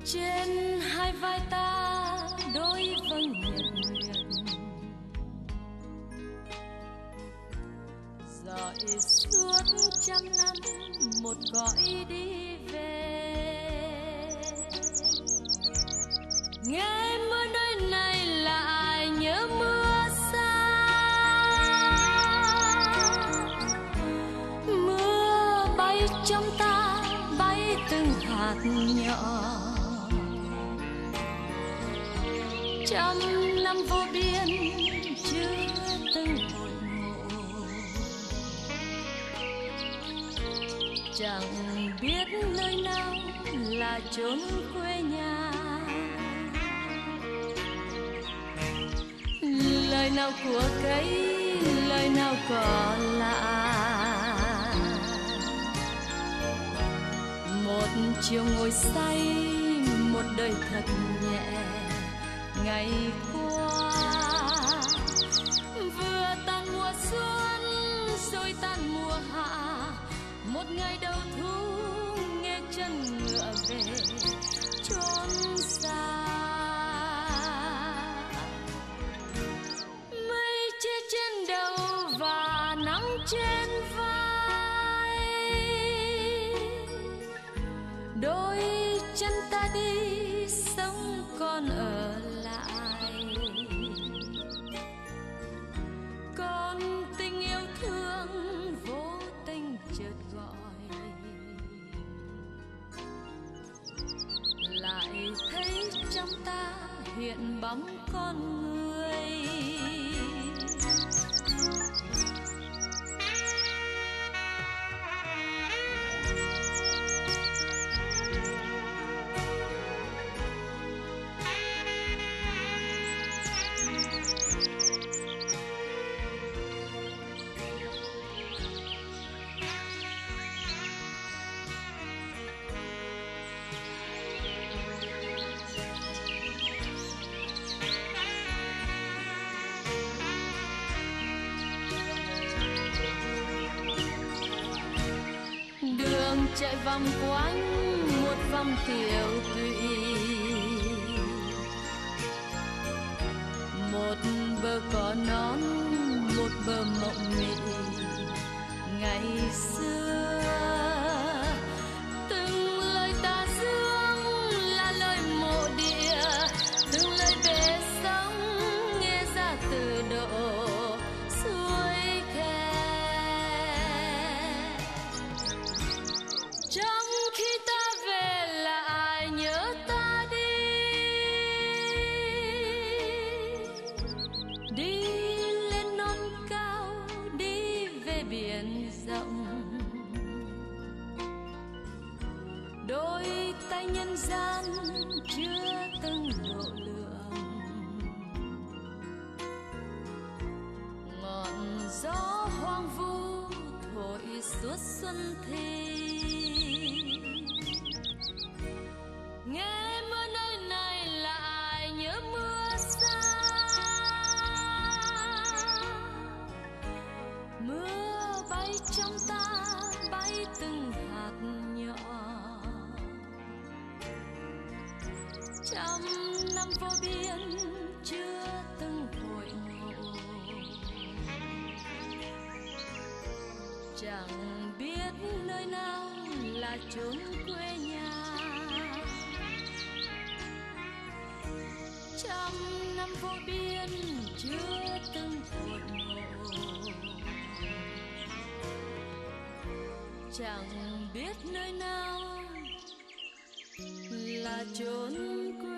trên hai vai ta đôi vâng nhật nguyệt, dõi suốt trăm năm một cõi đi về. Nghe mưa nơi này lại nhớ mưa xa, mưa bay trong ta bay từng hạt nhỏ. Trăm năm vô biên chưa từng hội ngộ, chẳng biết nơi nào là chốn quê nhà. Lời nào của cây, lời nào cỏ lạ. Một chiều ngồi say, một đời thật nhẹ. Ngày qua vừa tan mùa xuân rồi tan mùa hạ, một ngày đầu thu nghe chân ngựa về chốn xa. Mây che trên đầu và nắng trên vai, đôi chân ta đi sống còn ở lại. Còn tình yêu thương vô tình chợt gọi, lại thấy trong ta hiện bóng con người. Chạy vòng quanh một vòng tiểu tụy, một bờ cỏ non, một bờ mộng mị. Ngày xưa từng lời ta dương là lời mộ địa, từng lời bể sông nghe ra từ độ suối khe. Trong khi ta về lại nhớ ta đi lên non cao, đi về biển rộng. Đôi tay nhân gian chưa từng độ lượng, ngọn gió hoang vu thổi suốt xuân thi. Nghe mưa nơi này lại nhớ mưa xa, mưa bay trong ta bay từng hạt nhỏ. Trăm năm vô biên chưa từng hội ngộ, chẳng biết nơi nào là chốn quê nhà. Trăm năm vô biên chưa từng hội ngộ, chẳng biết nơi nào là chốn quê.